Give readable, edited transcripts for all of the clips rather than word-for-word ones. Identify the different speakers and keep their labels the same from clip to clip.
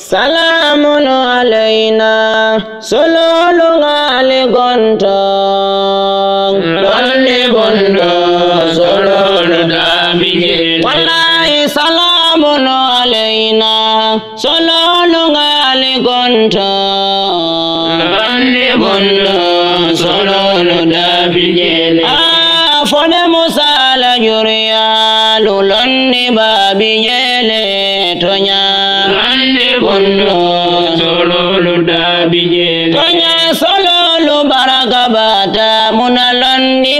Speaker 1: Salamun alayna sululung aligontong Lonni bondo sululu dabije Wallahi salamun alayna sululung aligontong Lonni bondo sululu dabije Fone Musa la juriya lulonni babijele tonya Bondo sololu dabije tonya sololu barakabata munalondi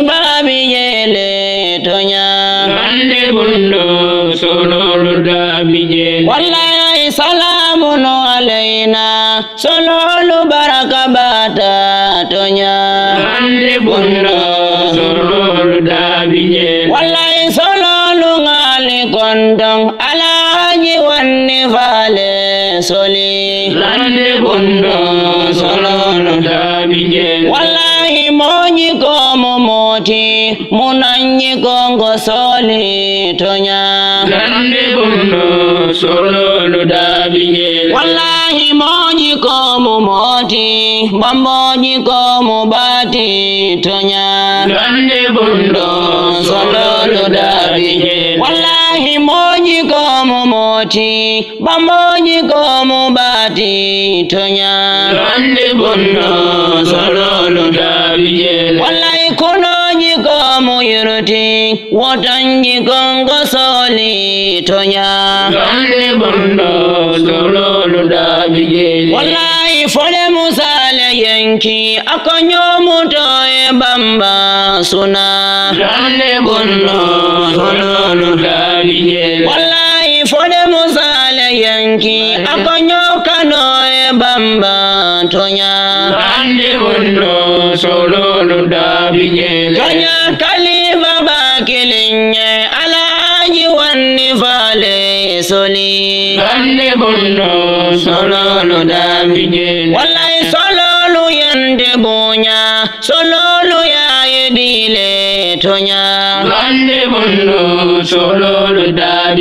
Speaker 1: babijele tonya ande bondo sololu dabije wallahi salamun alayna sololu barakabata tonya ande bondo sololu dabije wallahi sololu ngali kondong alaji wanni fale soli lande bondo sololu dabije wallahi moñi ko momoti munanyi kongo soli tonya lande bondo sololu dabije wallahi moñi ko momoti bamboñi ko mobati tonya lande bondo sololu dabije wallahi moñi ko momoti bamboñi ko mobati tonya lande bondo sololu dabije wallahi konoñi ko moyirti wotanji kongo soli tonya lande bondo sololu dabije wallahi fole musale yanki akonyomuto e bamba suna lande bondo sololu dabije wallahi fole musale yanki akonyokano e bamba tonya lande bondo sololu dabije tonya kaliba bakilinye alaji wanni fale soli lande bondo sololu dabije wallahi sololu yende bonya sololu ya yedile tonya lande bondo sololu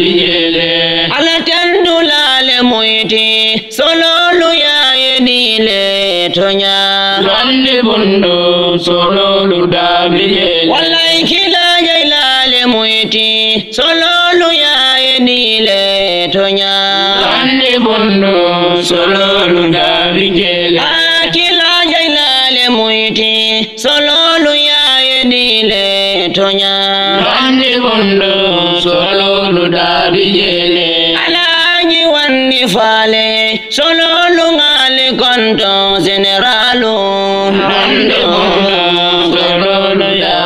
Speaker 1: dabije ala tendulale moyti sololu ya yedile tonya lande bondo sololu dabije wallahi kila jailale moyti sololu ya yedile tonya lande bondo sololu dabije kila jailale moyti sololu ya yedile tonya lande bondo sololu dabije alaji wanni fale sololu ngali konto generalu lande bondo sololu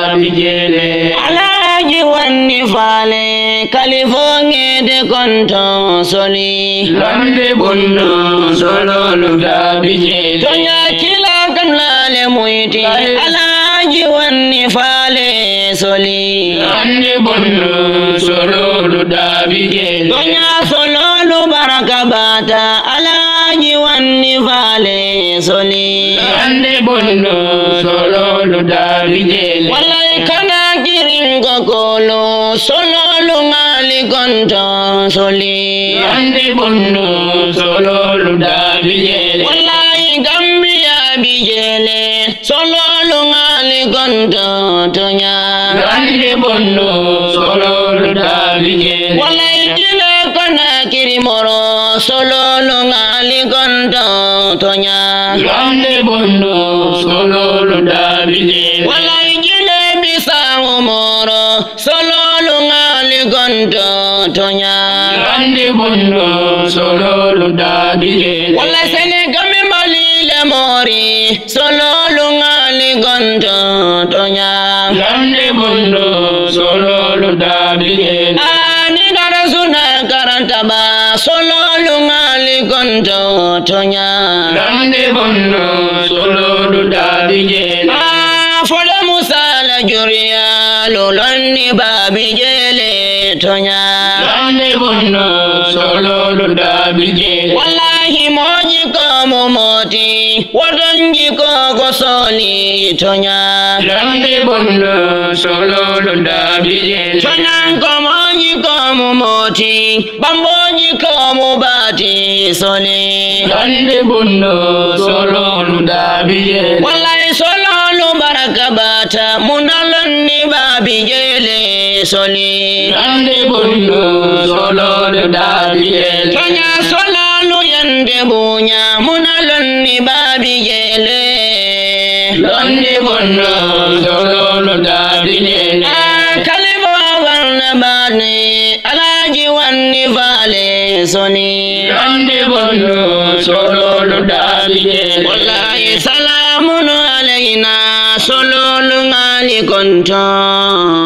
Speaker 1: dabije alaji wanni fale kalifonge de konto soli lande bondo sololu dabije tonya kila kanlale muiti alaji wanni fale soli lande bondo sololu dabije tonya sololu barakabata alaji wanni fale soli lande bondo sololu dabije wallahi kana kiringo kolo sololu ngali konto soli lande bondo sololu dabije wallahi gambia bijele sololu ngali konto tonya lande bondo sololu dabije wallahi jile kana kirimoro sololu ngali konto tonya lande bondo sololu dabije wallahi jile bisangu moro sololu ngali konto tonya lande bondo sololu dabije wallahi senegame malile mori sololu ngali konto tonya lande bondo sololu dabije ani darasuna karantaba sololu ngali konto tonya lande bondo sololu dabije fole Musa la juriya lulonni babijele tonya lande bondo sololu dabije wallahi moji ko momoti wadanji ko gosoli tonya lande bondo sololu dabije tonya ko moji komu moti bamboji komu bati soli
Speaker 2: lande bunno sololu dabiyele
Speaker 1: wallahi sololu baraka bata munalonni babijele soli
Speaker 2: lande bunno sololu dabiyele
Speaker 1: tonya sololu yande bunya munalonni babijele
Speaker 2: lande bunno sololu dabiyele
Speaker 1: kalima warna bani alaji wanni vale soni
Speaker 2: lande bunno sololu dabiyele
Speaker 1: wallahi salamun alayna sololu ngali konton